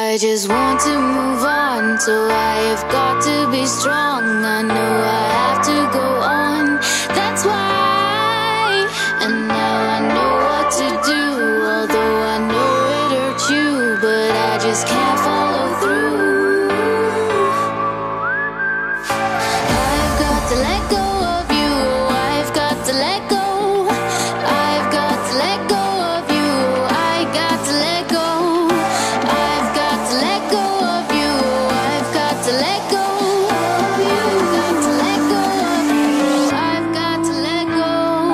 I just want to move on, so I have got to be strong. I know I have to go on, that's why. And now I know what to do, although I know it hurt you, but I just can't follow through. I've got to let go of you, I've got to let go. I've got to let go of you, I got to let go. I've got to let go of you, I've got to let go of you. I've got to let go of you, I've got to let go.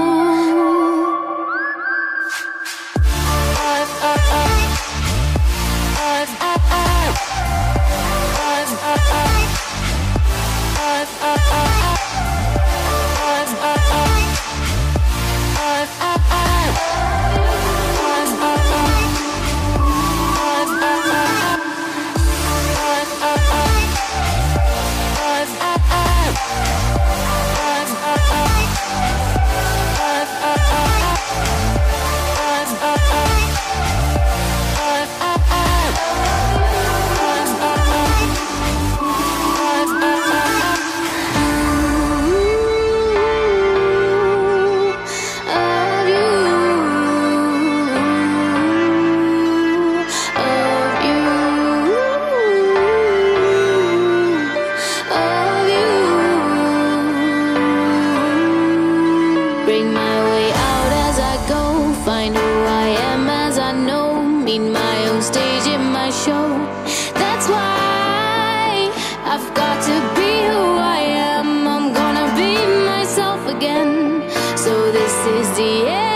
Bring my way out as I go, find who I am as I know, meet my own stage in my show. That's why I've got to be who I am, I'm gonna be myself again. So this is the end.